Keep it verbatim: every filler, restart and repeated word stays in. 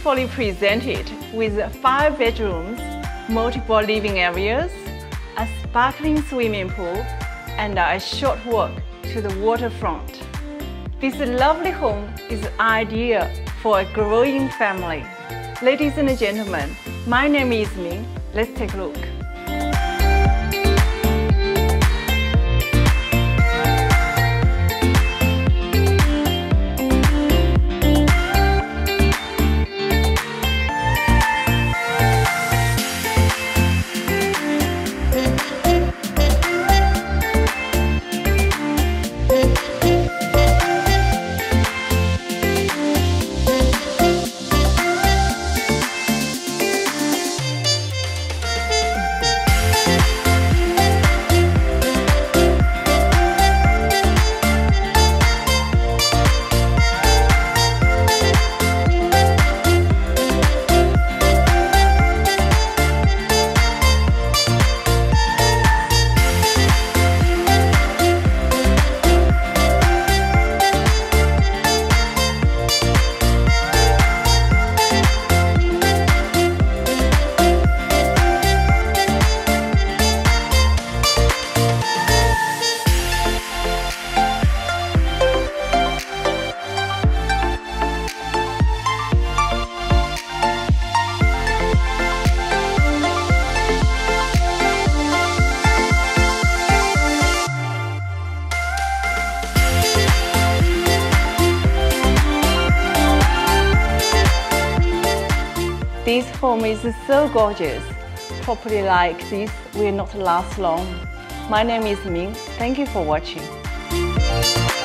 beautifully presented with five bedrooms, multiple living areas, a sparkling swimming pool, and a short walk to the waterfront. This lovely home is ideal for a growing family. Ladies and gentlemen, my name is Ming. Let's take a look. This home is so gorgeous. Property like this will not last long. My name is Ming. Thank you for watching.